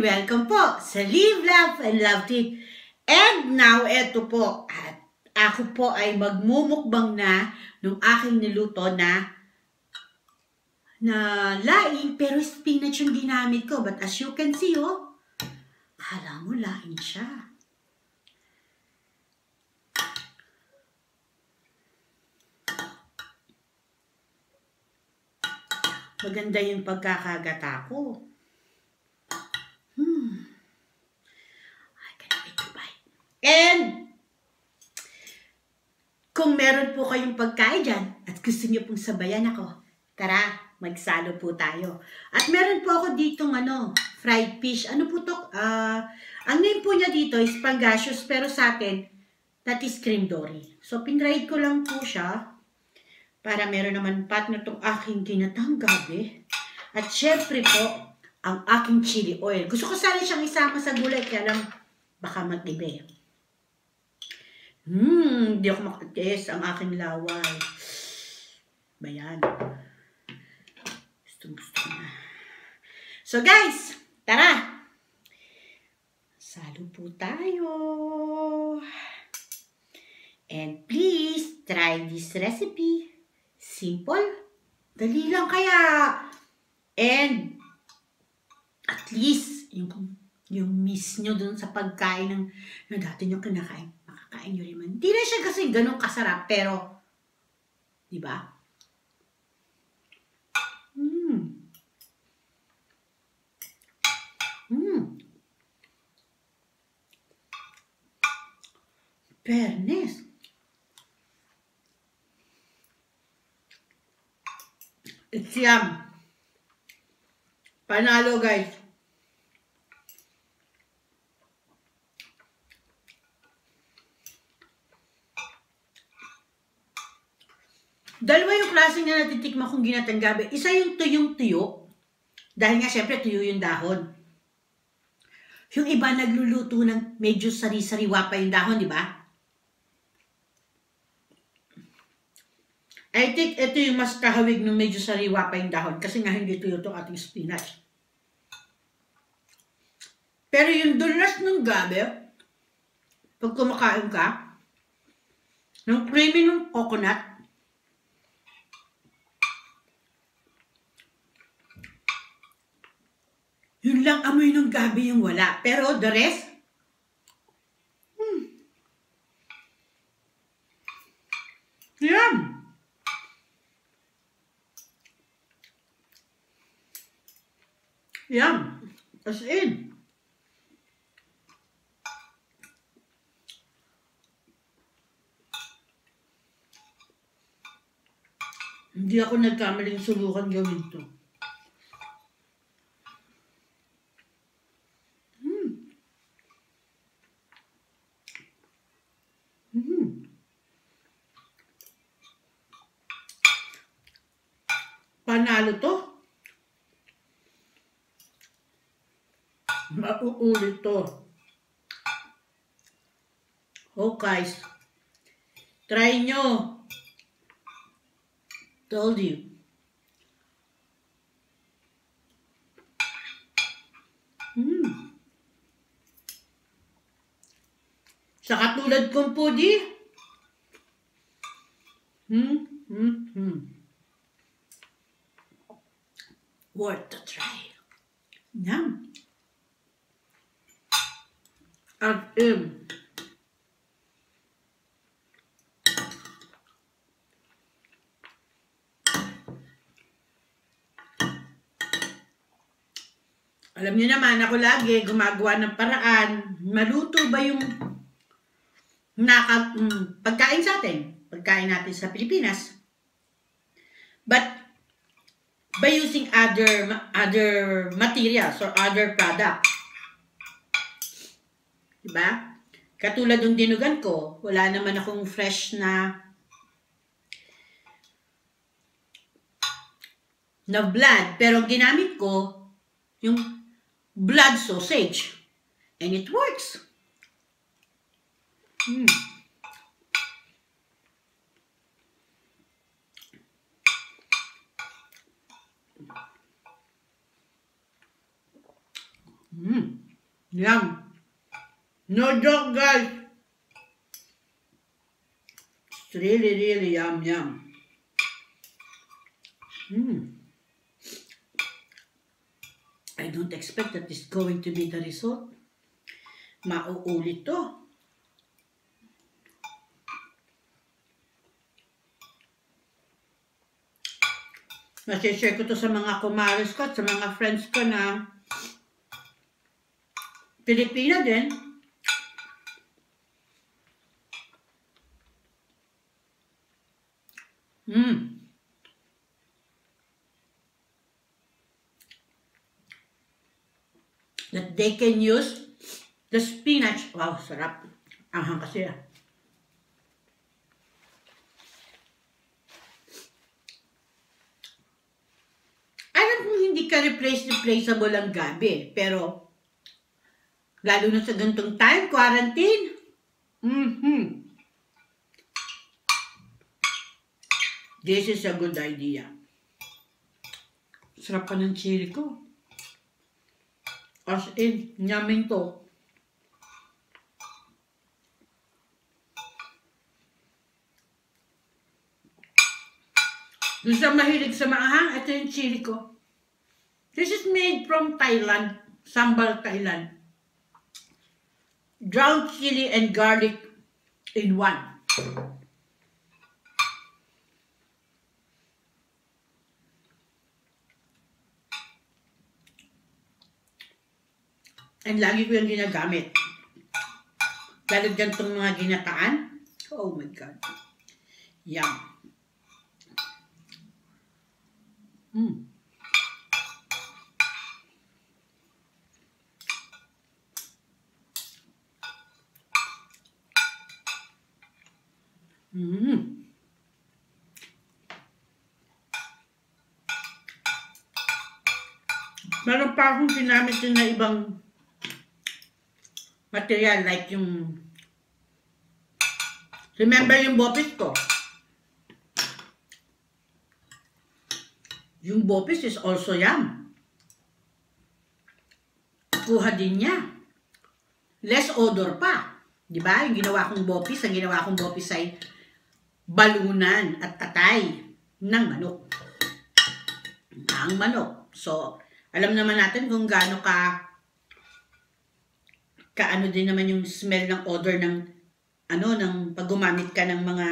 welcome po sa Live, Laugh, and Love Tea. And now, eto po, at ako po ay magmumukbang na ng aking niluto na laing, pero spinach yung ginamit ko. But as you can see, oh, akala mo laing siya. Maganda yung pagkakagata ko. I can't wait to bite. And kung meron po kayong pagkain dyan at gusto niyo pong sabayan ako, tara, magsalo po tayo. At meron po ako ditong fried fish. Ano po to? Ang name po niya dito is pangasius, pero sa atin, that is cream dory. So, pinride ko lang po siya para meron naman partner tong aking ginatang gabi. At syempre po, ang aking chili oil. Gusto ko sana siyang isama sa gulay, kaya lang baka mag-ibe. Hindi ako makatiis ang aking laway. Bayan. Gusto na. So guys, tara! Salo po tayo. And please, try this recipe. Simple. Dali lang kaya. And at least, yung miss nyo dun sa pagkain na dati nyo kinakain, makakain nyo rin man. Hindi na siya kasi ganun kasarap, pero, di ba? Fairness. It's yum. Panalo, guys. Dalawa yung klase na natitikman kong ginatang gabi. Isa yung tuyong-tuyo. Dahil nga, syempre, tuyo yung dahon. Yung iba nagluluto ng medyo sari-sariwa pa yung dahon, di ba? I think ito yung mas kahawig ng medyo sariwa pa yung dahon kasi nga hindi tuyo itong ating spinach. Pero yung dulas ng gabi, pag kumakain ka, ng creamy ng coconut, yun lang amoy ng gabi yung wala. Pero the rest, yum! Yum! As in. Hindi ako nagkamaling subukan gawin to. Panalo to. Mauulit to. Oh guys, try nyo. Told you. Sa katulad kong pudi. Worth to try. Yum. At alam niyo naman, ako lagi gumagawa ng paraan. Maluto ba yung pagkain sa atin? Pagkain natin sa Pilipinas. But by using other materials or other products. Diba? Katulad ng dinugan ko, wala naman akong fresh na blood. Pero ginamit ko yung blood sausage. And it works. Mm. Yum. No joke, guys. It's really, really yum, yum. I don't expect that this is going to be the result. Mauulit to. Nasi-share ko to sa mga kumares ko at sa mga friends ko na Pilipina din. That they can use the spinach. Wow, sarap. Anghang kasi ah. Alam kong hindi ka replaceable ang gabi, pero lalo na sa ganitong time, quarantine. This is a good idea. Sarap pa ng chili ko. As in, nyamin to. Doon sa mahilig sa maanghang, ito yung chili ko. This is made from Thailand, Sambal, Thailand. Ground chili and garlic in one. And lagi ko yung ginagamit. Lalo dyan itong mga ginataan. Oh my God. Yum. Meron pa akong ginamit din na ibang material like yung remember yung bopis ko? Yung bopis is also yum. Kuha din niya. Less odor pa. Diba? Yung ginawa kong bopis, ang ginawa kong bopis ay balunan at tatay ng manok. Ang manok. So, alam naman natin kung gaano kaano din naman yung smell ng odor ng ng pag gumamit ka ng mga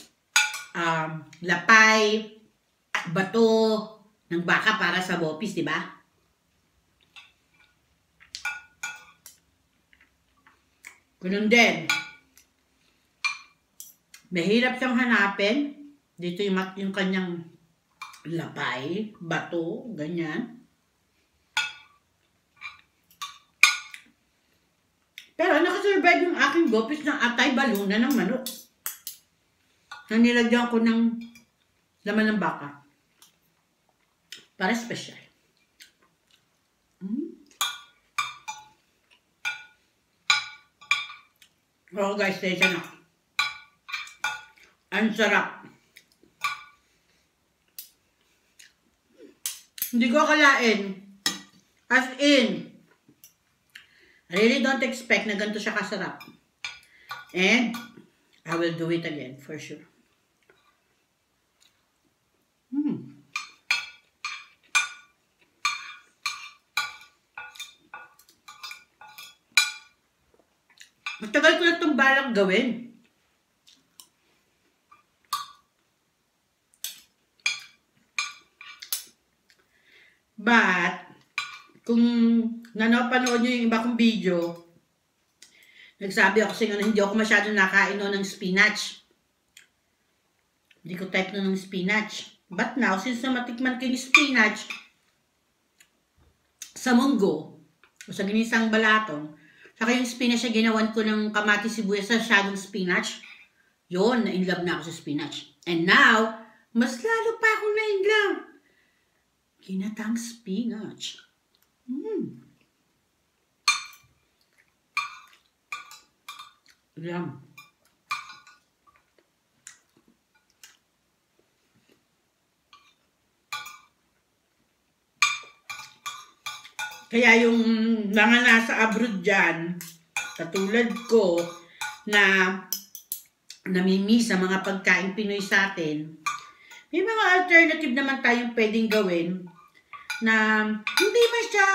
lapay, bato ng baka para sa bopis, di ba? Ganun din. Mahirap siyang hanapin. Dito yung kanyang lapay, bato, ganyan. Pero nakasurvive yung aking bopis ng atay balunan ng manok. Na nilagyan ko ng laman ng baka. Para special. Oh guys, tayo na. Ang sarap. Hindi ko akalain. As in, I really don't expect na ganito siya kasarap. And, I will do it again, for sure. Matagal ko na itong balak gawin. But, kung napanood nyo yung iba kong video, nagsabi ako kasi hindi ako masyado nakain ng spinach. Hindi ko type ng spinach. But now, since matikman ko yung spinach sa munggo, o sa ginisang balatong, saka yung spinach na ginawan ko ng kamatis sibuyas sa shadong spinach, yun, na-inlove na ako sa spinach. And now, mas lalo pa akong na-inlove. Ginatang spinach. Yum. Kaya yung mga nasa abroad dyan, katulad ko, na namimiss sa mga pagkain Pinoy sa atin, may mga alternative naman tayong pwedeng gawin na hindi man siya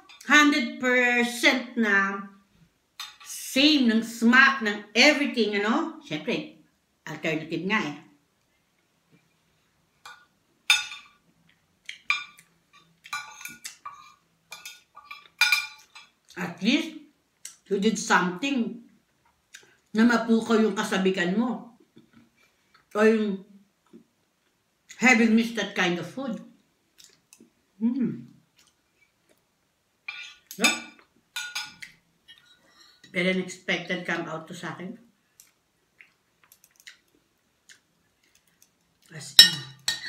100% na same ng smack ng everything, ano? Siyempre, alternative nga eh. At least, you did something na mapukaw yung kasabikan mo. O yung having missed that kind of food. Yeah. Very unexpected come out to sa akin. As in.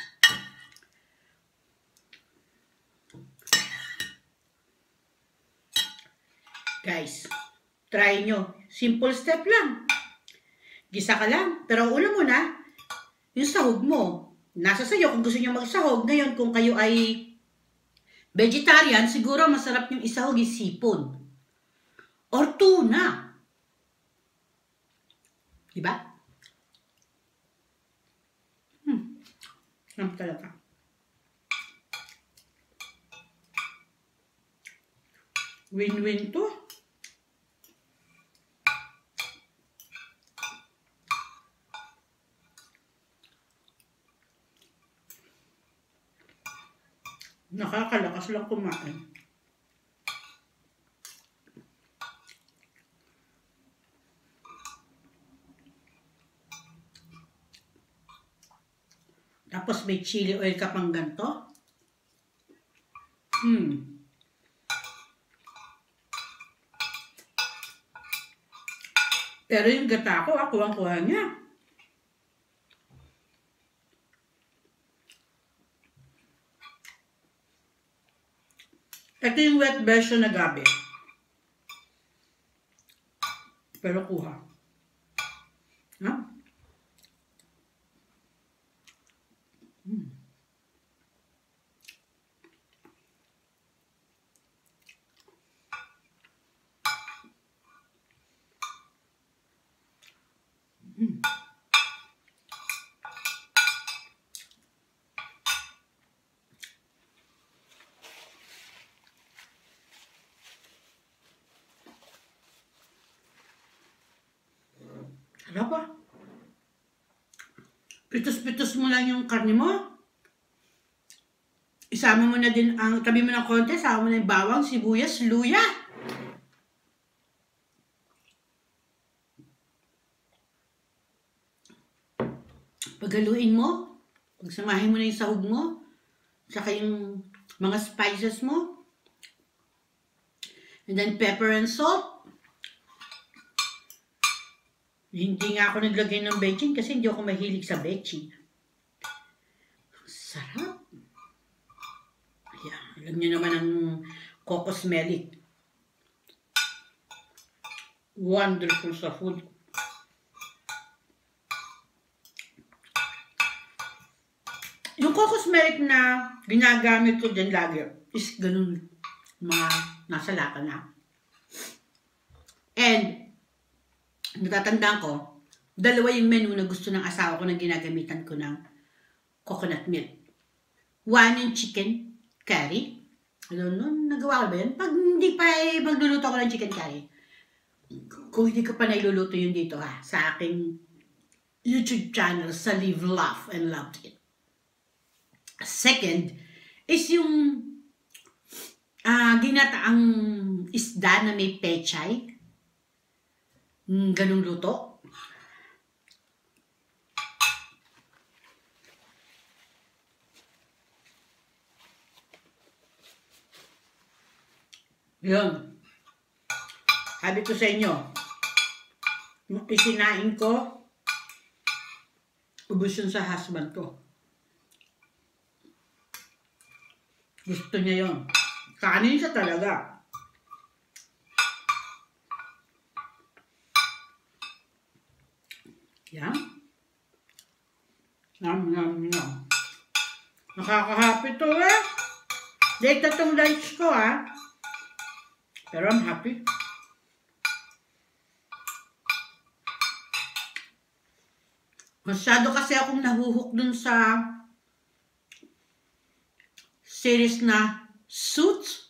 Guys, try nyo. Simple step lang. Gisa ka lang. Pero una muna, yung sahog mo. Nasa sayo kung gusto nyo magsahog. Ngayon, kung kayo ay vegetarian, siguro masarap yung isahog yung sipon. Or tuna. Diba? Sarap talaga. Win-win to. Nakakalakas lang kumain. Tapos may chili oil ka pang ganito. Pero yung gata ko, kuha niya. Ito yung wet version na gabi. Pero kuha. Ha? Sarap ah. Pitos-pitos mo lang yung karne mo. Isama mo na din ang, tabi mo ng konti, isama mo na yung bawang, sibuyas, luya. Paghaluin mo, pagsamahin mo na yung sahog mo, saka yung mga spices mo, and then pepper and salt. Hindi nga ako naglagay ng bechin kasi hindi ako mahilig sa bechin. Sarap. Ayan, alam niyo naman ang cocosmelic. Wonderful sa food. Yung cocosmelic na ginagamit ko dyan lagi is ganun, mga nasa lata na. And natatandaan ko, dalawa yung menu na gusto ng asawa ko na ginagamitan ko ng coconut milk. One yung chicken curry. I don't know, nagawa ko ba yun? Pag hindi pa magluluto ko ng chicken curry. Kung hindi ko pa nailuluto yun dito ha, sa aking YouTube channel sa Live, Laugh, and Loved It. Second is yung ginataang isda na may pechay. Ganung luto. Yun. Sabi ko sa inyo, yung isinain ko, ubus yun sa husband ko. Gusto niya yun. Kanin siya talaga. Yan. Yum, yum, yum. Nakaka-happy to eh. Date na tong lunch ko ha. Pero I'm happy. Masyado kasi akong nahuhook dun sa series na Suits.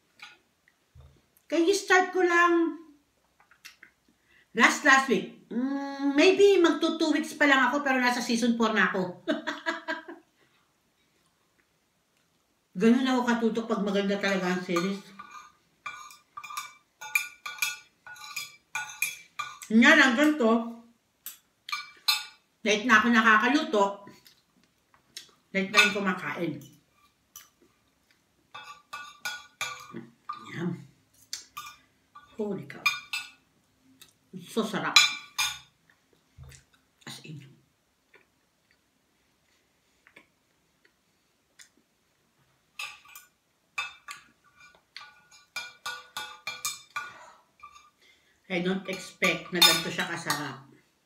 Kaya start ko lang last week. Maybe magto 2 weeks pa lang ako pero nasa season 4 na ako. Ganun ako katutok pag maganda talaga ang series. Nga lang ganito. Late na ako nakakaluto. Late na rin kumakain. Yum. Holy cow. So sarap. As in. I don't expect na ganito siya kasarap.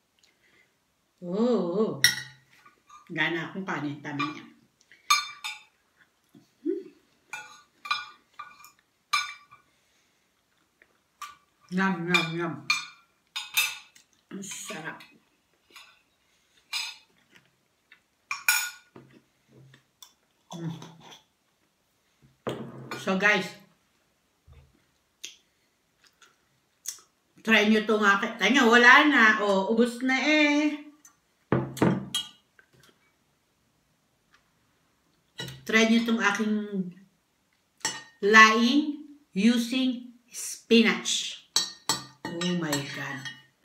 Oh. Gana akong kanin. Tama niya. Yum, yum, yum. Ang sarap. So guys, try nyo itong akin. Kanya, wala na. O, ubos na eh. Try nyo itong aking laing using spinach. Oh my God.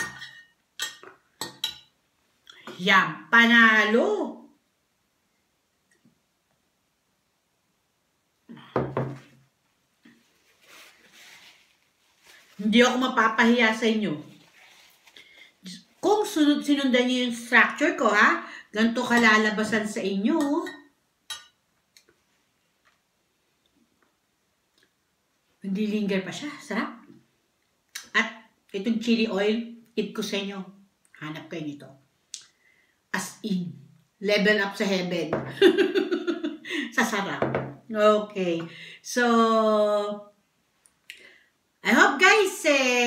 Yum. Panalo. Hindi ako mapapahiya sa inyo. Kung sinundan niyo yung structure ko, ha? Ganito kalalabasan sa inyo. Hindi linger pa siya. Sarap. At itong chili oil, tip ko sa inyo. Hanap kayo nito. As in, level up sa heaven. Sa sarap. Okay. So, I hope guys,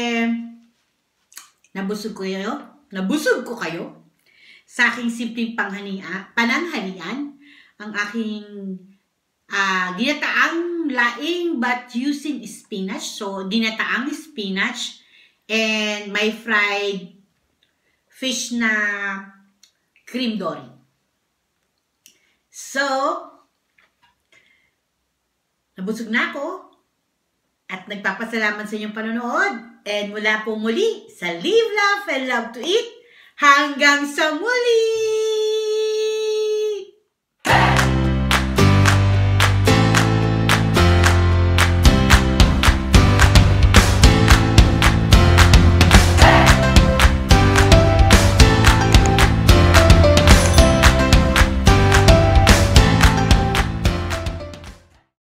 nabusog ko kayo sa aking simpleng pananghalian, ang aking ginataang laing but using spinach. So, ginataang spinach and my fried fish na cream dory. So, nabusog na ako. At nagpapasalamat sa inyong panonood. And mula po muli sa Live, Laugh, and Love to Eat. Hanggang sa muli!